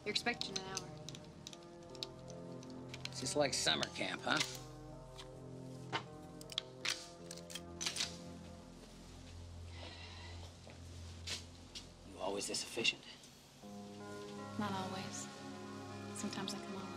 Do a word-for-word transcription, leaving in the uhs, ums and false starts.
You're expecting an hour. It's just like summer camp, huh? You always this efficient? Not always. Sometimes I come on